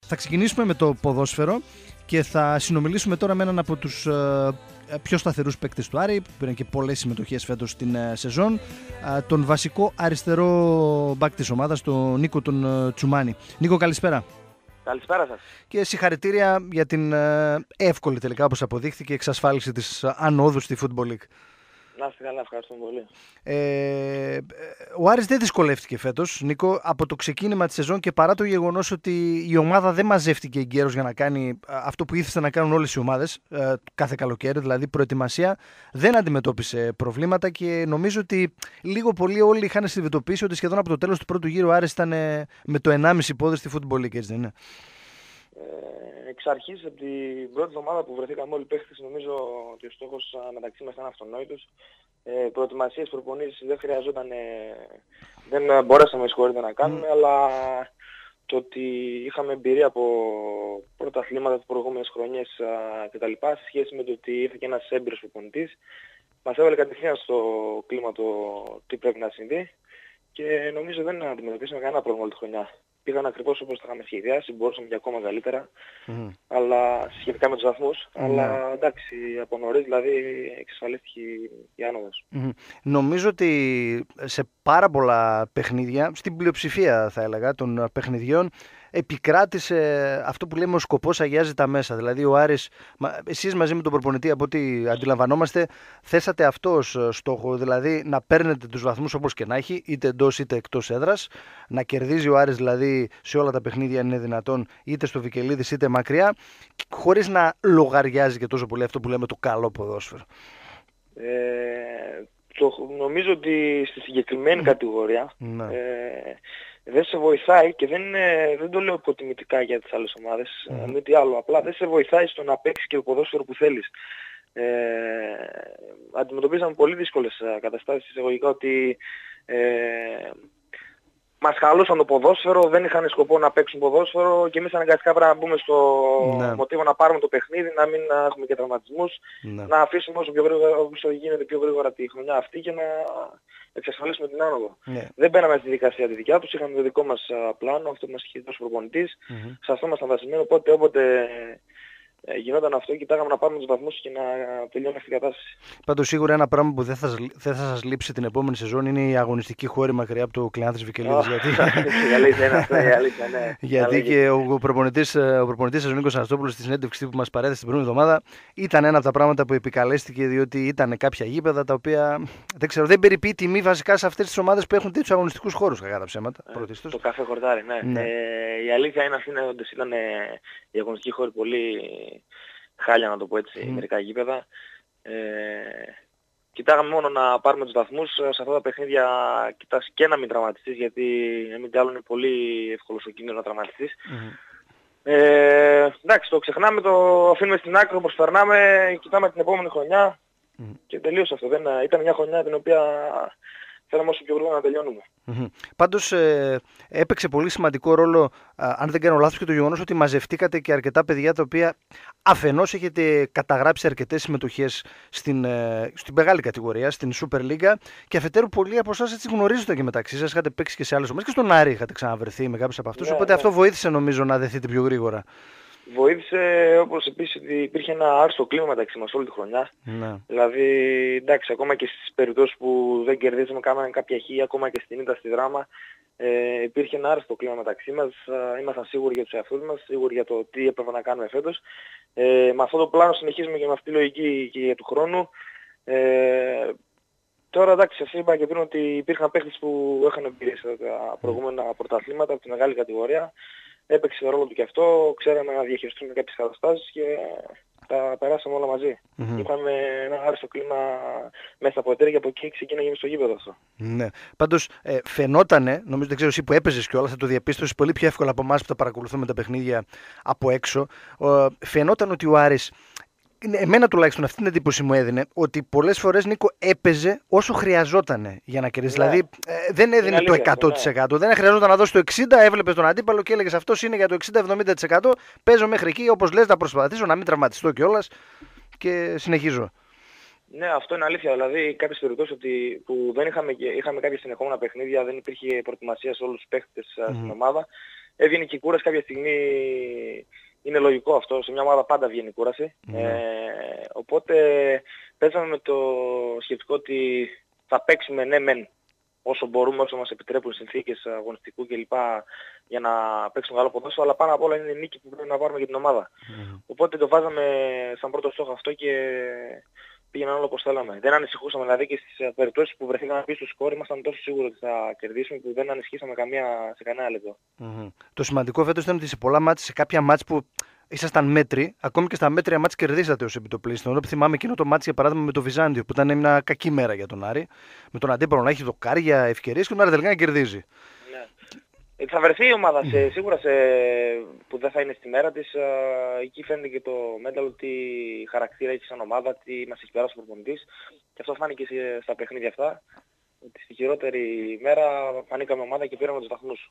Θα ξεκινήσουμε με το ποδόσφαιρο και θα συνομιλήσουμε τώρα με έναν από τους πιο σταθερούς παίκτες του Άρη, που πήραν και πολλές συμμετοχές φέτος στην σεζόν, τον βασικό αριστερό μπακ της ομάδας, τον Νίκο τον Τσουμάνη. Νίκο, καλησπέρα. Καλησπέρα σας. Και συγχαρητήρια για την εύκολη τελικά, όπως αποδείχθηκε, εξασφάλιση της ανόδου στη Football League. Να είστε καλά, ευχαριστούμε πολύ. Ο Άρης δεν δυσκολεύτηκε φέτος, Νίκο, από το ξεκίνημα της σεζόν, και παρά το γεγονός ότι η ομάδα δεν μαζεύτηκε εγκαίρως για να κάνει αυτό που ήθελαν να κάνουν όλες οι ομάδες κάθε καλοκαίρι, δηλαδή προετοιμασία, δεν αντιμετώπισε προβλήματα και νομίζω ότι λίγο πολύ όλοι είχαν συνειδητοποιήσει ότι σχεδόν από το τέλος του πρώτου γύρου ο Άρης ήταν με το 1,5 πόδι στη Football League, έτσι δεν είναι? Εξ αρχής, από την πρώτη εβδομάδα που βρεθήκαμε όλοι οι παίχτες, νομίζω ότι ο στόχος μεταξύ μας ήταν αυτονόητος. Προετοιμασίες, προπονήσεις δεν χρειαζόταν, δεν μπορέσαμε να κάνουμε, αλλά το ότι είχαμε εμπειρία από πρώτα αθλήματα τις προηγούμενες χρονιές κτλ. Σε σχέση με το ότι ήρθε και ένας έμπειρος προπονητής, μας έβαλε κατευθείαν στο κλίμα το τι πρέπει να συμβεί και νομίζω δεν αντιμετωπίσαμε κανένα πρόβλημα όλη τη χρονιά. Πήγαν ακριβώς όπως τα είχαμε σχεδιάσει, μπορούσαμε και ακόμα καλύτερα, αλλά σχετικά με τους βαθμούς, αλλά εντάξει, από νωρίς δηλαδή εξασφαλίστηκε η άνοδος. Νομίζω ότι σε πάρα πολλά παιχνίδια, στην πλειοψηφία θα έλεγα των παιχνιδιών, επικράτησε αυτό που λέμε ο σκοπός αγιάζει τα μέσα. Δηλαδή ο Άρης, εσείς μαζί με τον προπονητή, από ό,τι αντιλαμβανόμαστε, θέσατε αυτό ως στόχο, δηλαδή να παίρνετε τους βαθμούς όπως και να έχει, είτε εντός είτε εκτός έδρας, να κερδίζει ο Άρης δηλαδή σε όλα τα παιχνίδια αν είναι δυνατόν, είτε στο Βικελίδης είτε μακριά, χωρίς να λογαριάζει και τόσο πολύ αυτό που λέμε το καλό ποδόσφαιρο. Νομίζω ότι στη συγκεκριμένη κατηγορία δεν σε βοηθάει, και δεν το λέω υποτιμητικά για τις άλλες ομάδες, μη τι άλλο, απλά δεν σε βοηθάει στο να παίξεις και το ποδόσφαιρο που θέλεις. Αντιμετωπίζαμε πολύ δύσκολες καταστάσεις εισαγωγικά, ότι μας χαλούσαν το ποδόσφαιρο, δεν είχαν σκοπό να παίξουν ποδόσφαιρο και εμείς αναγκαστικά πρέπει να μπούμε στο μοτίβο να πάρουμε το παιχνίδι, να μην έχουμε και τραυματισμούς, να αφήσουμε όσο γίνεται πιο γρήγορα τη χρονιά αυτή και να εξασφαλίσουμε την άνοδο. Δεν μπαίναμε στη δικασία τη δικιά τους, είχαμε το δικό μας πλάνο, αυτό που μας είχε δώσει ο προπονητής, σε αυτό ήμασταν βασισμένοι, οπότε όποτε γινόταν αυτό, κοιτάγαμε να πάρουμε τους βαθμούς και να τελειώνουμε αυτή την κατάσταση. Πάντως σίγουρα ένα πράγμα που δεν θα σας λείψει την επόμενη σεζόν είναι η αγωνιστική χώρη μακριά από το Κλεάνθης Βικελίδης. Γιατί και ο προπονητής σας, ο Νίκος Αναστόπουλος, στη συνέντευξη που μας παρέθεσε την προηγούμενη εβδομάδα, ήταν ένα από τα πράγματα που επικαλέστηκε, διότι ήταν κάποια γήπεδα τα οποία δεν περιποιεί τιμή βασικά σε αυτές τις ομάδες που έχουν τέτοιους αγωνιστικούς χώρους, κακά τα ψέματα. Το καφέ Χορτάρι, ναι. Η αλήθεια είναι ότι ήταν η αγωνιστική χώρη πολύ χάλια, να το πω έτσι, μερικά γήπεδα. Κοιτάγαμε μόνο να πάρουμε τους βαθμούς. Σε αυτά τα παιχνίδια κοιτάς και να μην τραυματιστείς, γιατί μην τι άλλο είναι πολύ εύκολο ο κίνδυνος να τραυματιστείς. Εντάξει, το ξεχνάμε, το αφήνουμε στην άκρη όπως περνάμε, κοιτάμε την επόμενη χρονιά και τελείωσε αυτό. Ήταν μια χρονιά την οποία θέλαμε όσο πιο γρήγορα να τελειώνουμε. Πάντως έπαιξε πολύ σημαντικό ρόλο, αν δεν κάνω λάθος, και το γεγονός ότι μαζευτήκατε και αρκετά παιδιά τα οποία αφενός έχετε καταγράψει αρκετές συμμετοχές στην μεγάλη κατηγορία, στην Super League, και αφετέρου πολλοί από εσάς έτσι γνωρίζετε και μεταξύ σας, είχατε παίξει και σε άλλες ομάδες και στον Άρη είχατε ξαναβρεθεί με κάποιους από αυτούς, οπότε αυτό βοήθησε νομίζω να δεθείτε πιο γρήγορα. Βοήθησε, όπως επίσης ότι υπήρχε ένα άριστο κλίμα μεταξύ μας όλη τη χρονιά. Δηλαδή, εντάξει, ακόμα και στις περιπτώσεις που δεν κερδίζαμε, κάναμε κάποια χ, ακόμα και στην ήττα στη Δράμα, υπήρχε ένα άριστο κλίμα μεταξύ μας. Ήμασταν σίγουροι για τους εαυτούς μας, σίγουροι για το τι έπρεπε να κάνουμε φέτος. Με αυτό το πλάνο συνεχίζουμε και με αυτή τη λογική και για του χρόνου. Τώρα εντάξει, σας είπα και πριν ότι υπήρχαν παίχτες που είχαν εμπειρία σε τα προηγούμενα πρωταθλήματα από τη μεγάλη κατηγορία. Έπαιξε το ρόλο του και αυτό, ξέραμε να διαχειριστούμε κάποιες καταστάσεις και τα περάσαμε όλα μαζί. Είχαμε ένα άριστο κλίμα μέσα από εταιρεία και από εκεί ξεκίναγε στο γήπεδο αυτό. Ναι. Πάντως φαινότανε, νομίζω, δεν ξέρω εσύ που έπαιζες κιόλας, θα το διαπίστωσες πολύ πιο εύκολα από εμάς που τα παρακολουθούμε τα παιχνίδια από έξω, φαινόταν ότι ο Άρης, εμένα τουλάχιστον αυτή την εντύπωση μου έδινε, ότι πολλές φορές, Νίκο, έπαιζε όσο χρειαζόταν για να κερδίσει. Δηλαδή δεν έδινε το 100%. Δεν χρειαζόταν να δώσει το 60%, έβλεπες τον αντίπαλο και έλεγες αυτός είναι για το 60-70%. Παίζω μέχρι εκεί, όπως λες, να προσπαθήσω να μην τραυματιστώ κιόλας και συνεχίζω. Ναι, αυτό είναι αλήθεια. Δηλαδή κάποιες περιπτώσεις που δεν είχαμε κάποια συνεχόμενα παιχνίδια, δεν υπήρχε προετοιμασία σε όλους τους παίχτες στην ομάδα. έβγαινε και η κούραση κάποια στιγμή. Είναι λογικό αυτό, σε μια ομάδα πάντα βγαίνει η κούραση. Οπότε παίζαμε με το σκεπτικό ότι θα παίξουμε ναι μεν όσο μπορούμε, όσο μας επιτρέπουν οι συνθήκες αγωνιστικού κλπ. Για να παίξουμε καλό ποδόσφαιρο, αλλά πάνω απ' όλα είναι η νίκη που πρέπει να πάρουμε για την ομάδα. Οπότε το βάζαμε σαν πρώτο στόχο αυτό και πήγαιναν όλο όπως θέλαμε. Δεν ανησυχούσαμε, δηλαδή και στις περιπτώσεις που βρεθήκαμε πίσω στο σκόρ ήμασταν τόσο σίγουροι ότι θα κερδίσουμε που δεν ανησυχήσαμε σε κανένα λεπτό. Το σημαντικό φέτος ήταν ότι σε πολλά μάτς, σε κάποια μάτς που ήσασταν μέτροι, ακόμη και στα μέτρια μάτς κερδίσατε ως επιτοπλίστων. Ενώ θυμάμαι εκείνο το μάτς για παράδειγμα με το Βυζάντιο που ήταν μια κακή μέρα για τον Άρη. Με τον αντίπαλο να έχει δοκάρια, ευκαιρίες και τον Άρη τελικά να κερδίζει. Ναι. Θα βρεθεί η ομάδα σίγουρα που δεν θα είναι στη μέρα της. Εκεί φαίνεται και το mental, τι χαρακτήρα έχει σαν ομάδα, τι μας έχει περάσει ο προπονητής. Και αυτό φάνηκε στα παιχνίδια αυτά. Ότι στη χειρότερη μέρα φανήκαμε ομάδα και πήραμε τους βαθμούς.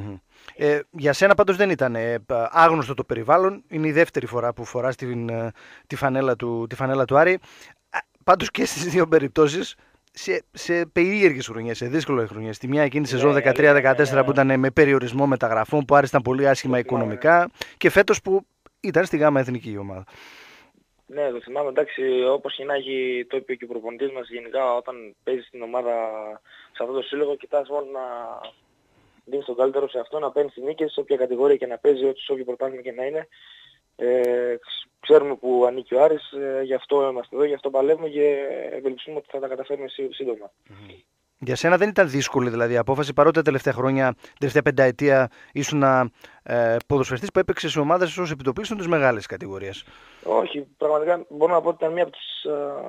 Για σένα πάντως δεν ήταν άγνωστο το περιβάλλον. Είναι η δεύτερη φορά που φοράς τη φανέλα του Άρη. Πάντως και στις δύο περιπτώσεις σε περίεργες χρονιές, σε δύσκολες χρονιές. Στη μια εκείνη τη σεζόν 13-14 που ήταν με περιορισμό μεταγραφών, που Άρη ήταν πολύ άσχημα οικονομικά, και φέτος που ήταν στη ΓΑΜΑ Εθνική η ομάδα. Ναι, το θυμάμαι, εντάξει, όπως και να έχει, το είπε και ο προπονητής μας, γενικά όταν παίζεις στην ομάδα σε αυτό το σύλλογο, κοιτάς μόνο να δίνεις τον καλύτερο σε αυτό, να παίρνεις τις νίκες, σε όποια κατηγορία και να παίζει, όποιο πρωτάθλημα και να είναι. Ξέρουμε που ανήκει ο Άρης, γι' αυτό είμαστε εδώ, γι' αυτό παλεύουμε και ευελπιστούμε ότι θα τα καταφέρουμε σύντομα. Για σένα δεν ήταν δύσκολη δηλαδή η απόφαση, παρότι τα τελευταία χρόνια, τελευταία πενταετία ήσουν ποδοσφαιριστής που έπαιξε σε ομάδες ως επιτοπλίστων της μεγάλης κατηγορίας? Όχι, πραγματικά μπορώ να πω ότι ήταν μία από τις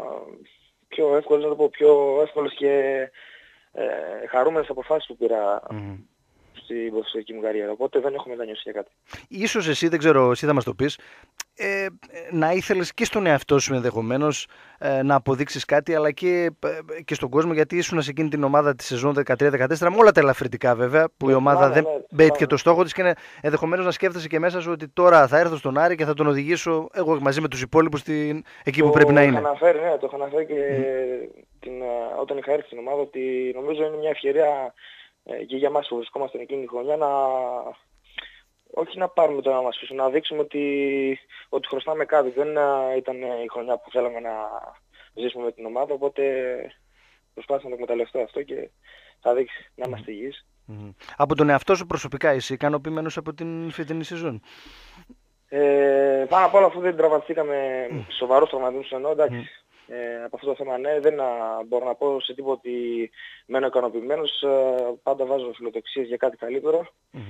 πιο εύκολες, να το πω, πιο εύκολες και χαρούμενες αποφάσεις που πήρα στην ποδοσφαιρική μου καριέρα. Οπότε δεν έχω μετανιώσει για κάτι. Ίσως εσύ, δεν ξέρω, εσύ θα μας το πεις, να ήθελες και στον εαυτό σου ενδεχομένως να αποδείξεις κάτι, αλλά και στον κόσμο, γιατί ήσουν σε εκείνη την ομάδα τη σεζόν 13-14, με όλα τα ελαφρυντικά βέβαια, που η ομάδα δεν πέτυχε το στόχο της, και ενδεχομένως να σκέφτεσαι και μέσα σου ότι τώρα θα έρθω στον Άρη και θα τον οδηγήσω εγώ μαζί με τους υπόλοιπους εκεί που πρέπει να είναι. Το είχα αναφέρει και όταν είχα έρθει στην ομάδα, ότι νομίζω είναι μια ευκαιρία και για εμάς που βρισκόμαστε εκείνη τη χρονιά όχι να πάρουμε το να μας πείσουν, να δείξουμε ότι χρωστάμε κάτι. Δεν ήταν η χρονιά που θέλαμε να ζήσουμε με την ομάδα, οπότε προσπάθησα να το εκμεταλλευτώ αυτό και θα δείξει να είμαστε υγιείς. Από τον εαυτό σου προσωπικά είσαι ικανοποιημένος από την φετινή σεζόν? Πάνω απ' όλα, αφού δεν τραυματιστήκαμε σοβαρούς τραυματισμούς, εντάξει. Από αυτό το θέμα ναι, δεν μπορώ να πω σε τίποτα ότι μένω ικανοποιημένος. Πάντα βάζω φιλοδοξίες για κάτι καλύτερο.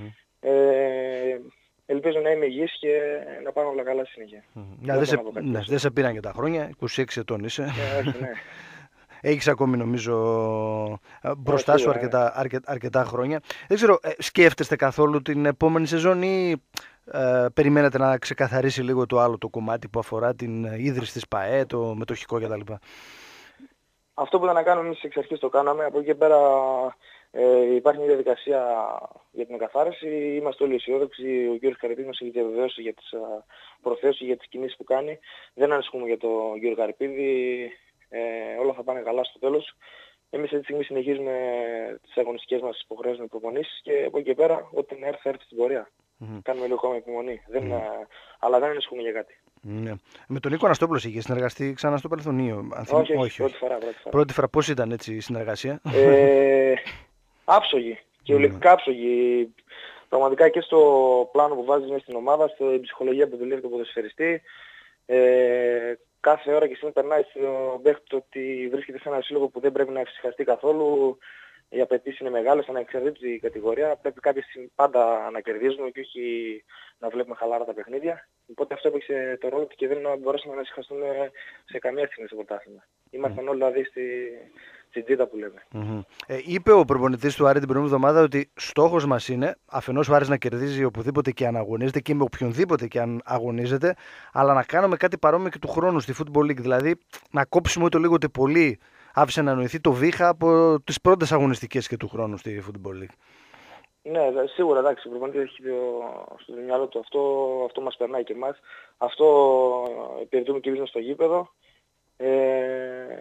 Ελπίζω να είμαι υγιής και να πάνε όλα καλά συνέχεια. Δεν σε πήραν και τα χρόνια, 26 ετών είσαι. Ναι. Έχεις ακόμη νομίζω μπροστά σου αρκετά χρόνια. Δεν ξέρω, σκέφτεστε καθόλου την επόμενη σεζόν ή περιμένετε να ξεκαθαρίσει λίγο το άλλο το κομμάτι που αφορά την ίδρυση της ΠΑΕ, το μετοχικό κτλ? Αυτό που ήταν να κάνουμε εμείς εξ αρχής το κάναμε. Από εκεί και πέρα υπάρχει μια διαδικασία για την εκαθάριση. Είμαστε όλοι αισιόδοξοι. Ο κ. Καρυπίδης μας έχει διαβεβαιώσει για τις προθέσεις, για τις κινήσεις που κάνει. Δεν ανησυχούμε για τον κ. Καρυπίδη. Όλα θα πάνε καλά στο τέλος. Εμείς αυτή τη στιγμή συνεχίζουμε τις αγωνιστικές μας υποχρεώσεις με προπονήσεις και από εκεί και πέρα ό,τι θα έρθει στην πορεία. Κάνουμε λίγο ακόμα υπομονή. Αλλά δεν ανησυχούμε για κάτι. Με τον Νίκο Αναστόπουλο είχε συνεργαστεί ξανά στο παρελθόν? Όχι, πρώτη φορά. Πώς ήταν έτσι η συνεργασία? Άψογη. Κυριολεκτικά άψογη. Πραγματικά και στο πλάνο που βάζεις μέσα στην ομάδα, στην ψυχολογία που δουλεύει το ποδοσφαιριστή. Κάθε ώρα και στιγμή περνάει στον παίχτη ότι βρίσκεται σε ένα σύλλογο που δεν πρέπει να εφησυχαστεί καθόλου. Οι απαιτήσεις είναι μεγάλες, ανεξαρτήτως η κατηγορία. Πρέπει κάποια στιγμή πάντα να κερδίζουμε και όχι να βλέπουμε χαλάρα τα παιχνίδια. Οπότε αυτό έπαιξε το ρόλο του και δεν μπορέσαμε να ησυχαστούμε σε καμία στιγμή στο πρωτάθλημα. Ήμασταν όλοι δηλαδή στην τζίτα που λέμε. Είπε ο προπονητής του Άρη την προηγούμενη εβδομάδα ότι στόχος μας είναι αφενός ο Άρης να κερδίζει οπουδήποτε και αν αγωνίζεται και με οποιονδήποτε και αν αγωνίζεται, αλλά να κάνουμε κάτι παρόμοιο και του χρόνου στη Football League. Δηλαδή να κόψουμε ούτε λίγο ούτε πολύ. Άφησε να νοηθεί το βήχα από τις πρώτες αγωνιστικές και του χρόνου στη Football League. Ναι, σίγουρα, εντάξει, ο προπονητής έχει στο μυαλό του αυτό μας περνάει και εμάς. Αυτό υπηρετούμε και εμείς στο γήπεδο.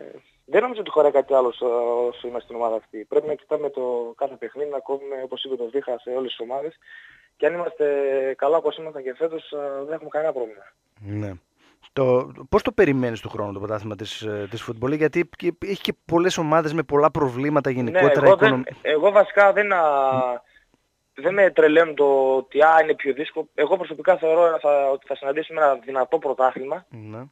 δεν νομίζω ότι χωράει κάτι άλλο όσο είμαστε στην ομάδα αυτή. Πρέπει να κοιτάμε το κάθε παιχνίδι, να κόβουμε, όπως είπε το Βίχα, σε όλες τις ομάδες. Και αν είμαστε καλά όπως ήμασταν και φέτος, δεν έχουμε κανένα πρόβλημα. Ναι. Πώς το περιμένεις του χρόνου το πρωτάθλημα της φουτμπολ, γιατί έχει και πολλές ομάδες με πολλά προβλήματα γενικότερα. Ναι, εγώ βασικά δεν με τρελαίνουν το ότι είναι πιο δύσκολο. Εγώ προσωπικά θεωρώ ότι θα συναντήσουμε ένα δυνατό πρωτάθλημα. Ναι.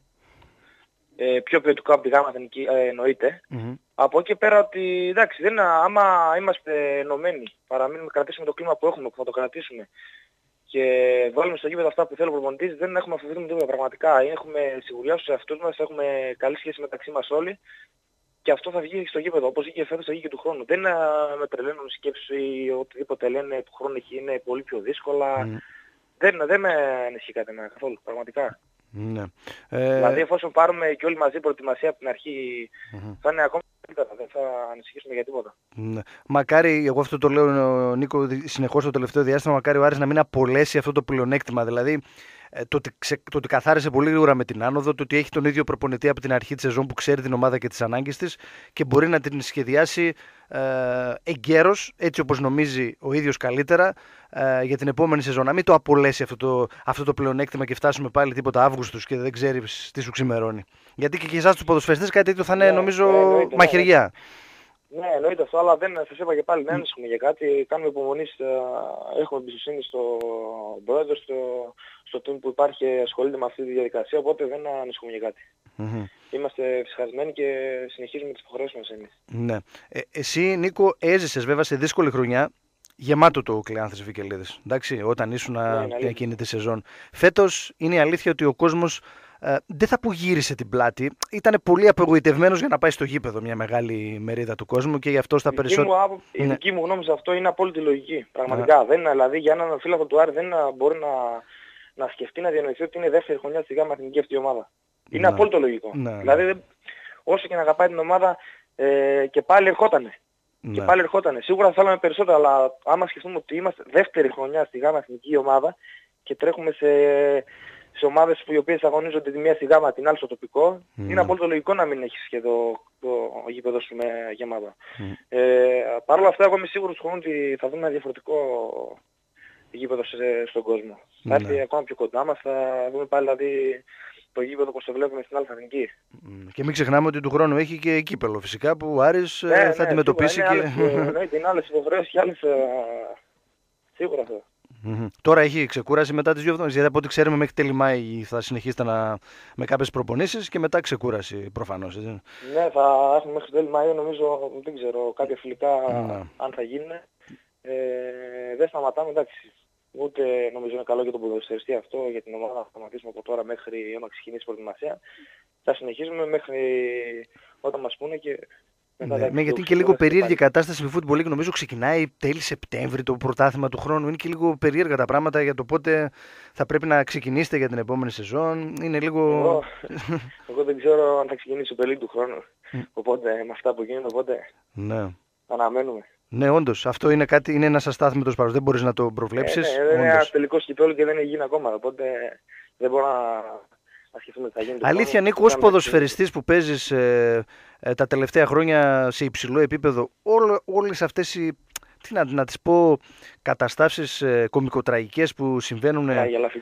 Πιο ποιοτικό από τη Γάμα Εθνική, εννοείται. Από εκεί πέρα ότι εντάξει, άμα είμαστε ενωμένοι, κρατήσουμε το κλίμα που έχουμε, που θα το κρατήσουμε και βάλουμε στο γήπεδο αυτά που θέλει ο προπονητής, δεν έχουμε αφιβολία με τίποτα πραγματικά. Έχουμε σιγουριά στους εαυτούς μας, έχουμε καλή σχέση μεταξύ μας όλοι και αυτό θα βγει στο γήπεδο. Όπως βγήκε φέτος, θα βγει και του χρόνου. Δεν με τρελαίνουν σκέψεις ή οτιδήποτε λένε του χρόνου είναι πολύ πιο δύσκολα. Δεν με ανησυχεί κάτι καθόλου, πραγματικά. Ναι. Δηλαδή εφόσον πάρουμε και όλοι μαζί προετοιμασία από την αρχή, θα είναι ακόμα καλύτερα, δεν θα ανησυχήσουμε για τίποτα. Ναι. Μακάρι, εγώ αυτό το λέω Νίκο συνεχώς το τελευταίο διάστημα, μακάρι ο Άρης να μην απολέσει αυτό το πλεονέκτημα. Δηλαδή το ότι καθάρισε πολύ γρήγορα με την άνοδο, το ότι έχει τον ίδιο προπονητή από την αρχή της σεζόν που ξέρει την ομάδα και τις ανάγκες της και μπορεί να την σχεδιάσει εγκαίρος, έτσι όπως νομίζει ο ίδιος καλύτερα, για την επόμενη σεζόν. Να μην το απολέσει αυτό το πλεονέκτημα και φτάσουμε πάλι τίποτα Αύγουστος και δεν ξέρεις τι σου ξημερώνει. Γιατί και εσάς τους ποδοσφαιριστές κάτι τέτοιο θα είναι νομίζω μαχαιριά. Ναι, εννοείται αυτό, αλλά σας είπα και πάλι, δεν ανησυχούμε για κάτι. Κάνουμε υπομονή, έχουμε εμπιστοσύνη στον πρόεδρο, στο team που υπάρχει και ασχολείται με αυτή τη διαδικασία, οπότε δεν ανησυχούμε για κάτι. Είμαστε φυσικασμένοι και συνεχίζουμε τις υποχρεώσεις μας εμείς. Ναι. Εσύ, Νίκο, έζησες βέβαια σε δύσκολη χρονιά, γεμάτο το Κλεάνθης Βικελίδης, εντάξει, όταν ήσουν εκείνη τη σεζόν. Φέτος είναι η αλήθεια ότι ο κόσμος δεν θα που γύρισε την πλάτη. Ήταν πολύ απογοητευμένος για να πάει στο γήπεδο μια μεγάλη μερίδα του κόσμου και γι' αυτό στα περισσότερα. Η δική μου γνώμη σε αυτό είναι απόλυτη λογική. Πραγματικά. Δηλαδή για έναν φίλαθλο του Άρη δεν μπορεί να σκεφτεί, να διανοηθεί ότι είναι δεύτερη χρονιά στη Γάμα Εθνική αυτή η ομάδα. Είναι απόλυτο λογικό. Δηλαδή όσο και να αγαπάει την ομάδα και πάλι ερχότανε. Και πάλι ερχότανε. Σίγουρα θα θέλαμε περισσότερα, αλλά άμα σκεφτούμε ότι είμαστε δεύτερη χρονιά στη Γάμα Εθνική ομάδα και τρέχουμε σε ομάδες οι οποίες αγωνίζονται τη μία στη Γάμα, την άλλη στο τοπικό, είναι απόλυτο λογικό να μην έχεις και το γήπεδο σου με γεμάτο. Παρ' όλα αυτά, εγώ είμαι σίγουρος ότι θα δούμε ένα διαφορετικό γήπεδο στον κόσμο. Θα έρθει ακόμα πιο κοντά μας, θα δούμε πάλι δηλαδή το γήπεδο όπως το βλέπουμε στην Αλφα Εθνική. Και μην ξεχνάμε ότι του χρόνου έχει και κύπελο φυσικά που ο Άρης θα αντιμετωπίσει και... Είναι άλλες υποχρεώσεις και άλλες... Σίγουρα αυτό. Τώρα έχει ξεκούραση μετά τις 2 εβδομάδες, γιατί από ό,τι ξέρουμε μέχρι τέλη Μάη θα συνεχίσετε με κάποιες προπονήσεις και μετά ξεκούραση προφανώς. Έτσι. Ναι, θα έχουμε μέχρι τέλη Μαΐου νομίζω, δεν ξέρω, κάποια φιλικά αν θα γίνουν. Δεν σταματάμε, εντάξει. Ούτε νομίζω είναι καλό για τον ποδοσφαιριστή αυτό, για την ομάδα θα σταματήσουμε από τώρα μέχρι να ξεκινήσει η προετοιμασία. Θα συνεχίζουμε μέχρι όταν μας πούνε και... Ναι, γιατί είναι και λίγο περίεργη η κατάσταση με Football League. Νομίζω ξεκινάει τέλη Σεπτέμβρη το πρωτάθλημα του χρόνου. Είναι και λίγο περίεργα τα πράγματα για το πότε θα πρέπει να ξεκινήσετε για την επόμενη σεζόν. Είναι λίγο... Εγώ δεν ξέρω αν θα ξεκινήσει ο Super League του χρόνου. Οπότε με αυτά που γίνονται, οπότε αναμένουμε. Ναι, όντως. Αυτό είναι ένας αστάθμητος παρός. Δεν μπορείς να το προβλέψεις. Είναι ένας τελικός κυπέλλου και δεν έχει γίνει ακόμα. Οπότε δεν μπορώ να σκεφτούμε τι θα γίνει. Αλήθεια, Νίκο, ως ποδοσφαιριστής που παίζεις τα τελευταία χρόνια σε υψηλό επίπεδο, όλες αυτές οι, να τις πω, καταστάσεις κωμικοτραγικές που συμβαίνουν,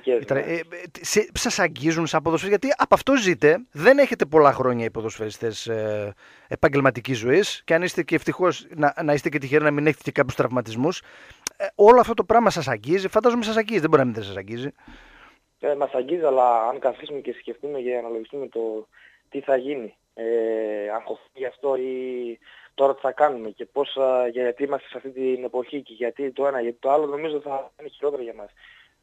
σας αγγίζουν σαν ποδοσφαιριστές? Γιατί από αυτό ζείτε, δεν έχετε πολλά χρόνια οι ποδοσφαιριστές επαγγελματικής ζωής και αν είστε και ευτυχώς να είστε και τυχεροί να μην έχετε και κάποιους τραυματισμούς, όλο αυτό το πράγμα σας αγγίζει? Φαντάζομαι σας αγγίζει, δεν μπορεί να μην σας αγγίζει. Μας αγγίζει, αλλά αν καθίσουμε και σκεφτούμε και αναλογιστούμε το τι θα γίνει, αν χωθεί γι' αυτό ή τώρα τι θα κάνουμε και πώς, γιατί είμαστε σε αυτή την εποχή και γιατί το ένα, γιατί το άλλο, νομίζω θα είναι χειρότερο για μας.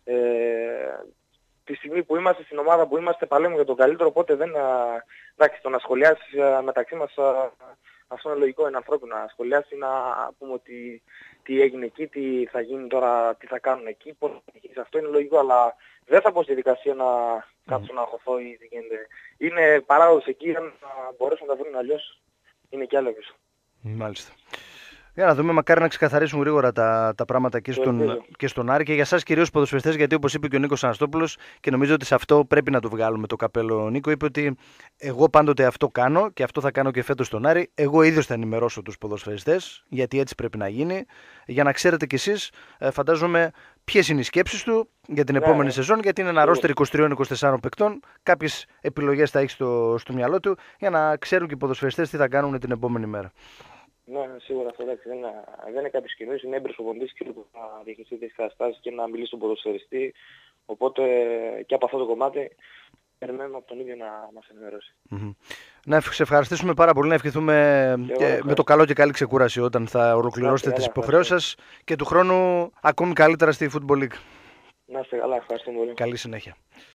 Τη στιγμή που είμαστε στην ομάδα που είμαστε, παλέμουμε για τον καλύτερο, οπότε δεν... Εντάξει, το να σχολιάσεις μεταξύ μας, αυτό είναι λογικό, είναι ανθρώπινο. Να σχολιάσεις, να πούμε ότι τι έγινε εκεί, τι θα γίνει τώρα, τι θα κάνουν εκεί, πώς θα γίνει. Αυτό είναι λογικό, αλλά δεν θα πω στη δικασία να κάτσω να αγχωθώ ή τι γίνεται. Είναι παράδοση εκεί, αν μπορέσουν να τα βρουν αλλιώς, είναι κι άλλο πίσω. Μάλιστα. Για να δούμε, μακάρι να ξεκαθαρίσουν γρήγορα τα πράγματα και στον Άρη και για εσάς κυρίως ποδοσφαιριστές, γιατί όπως είπε και ο Νίκος Αναστόπουλος, και νομίζω ότι σε αυτό πρέπει να το βγάλουμε το καπέλο. Ο Νίκο είπε ότι εγώ πάντοτε αυτό κάνω και αυτό θα κάνω και φέτος στον Άρη. Εγώ ίδιος θα ενημερώσω τους ποδοσφαιριστές, γιατί έτσι πρέπει να γίνει, για να ξέρετε κι εσείς, φαντάζομαι, ποιες είναι οι σκέψεις του για την επόμενη σεζόν, γιατί είναι ένα ρόστερ 23-24 παικτών. Κάποιες επιλογές θα έχει στο μυαλό του για να ξέρουν και οι ποδοσφαιριστές τι θα κάνουν την επόμενη μέρα. Ναι, σίγουρα αυτό δεν είναι κάποιος κοινός, είναι έμπειρος προπονητής και που θα διαχειριστεί τις καταστάσεις και να μιλήσει στον ποδοσφαιριστή. Οπότε και από αυτό το κομμάτι περιμένουμε από τον ίδιο να μας ενημερώσει. Να σε ευχαριστήσουμε πάρα πολύ, να ευχηθούμε με το καλό και καλή ξεκούραση όταν θα ολοκληρώσετε τις υποχρεώσεις σας και του χρόνου ακόμη καλύτερα στη Football League. Να είστε καλά, ευχαριστούμε πολύ. Καλή συνέχεια.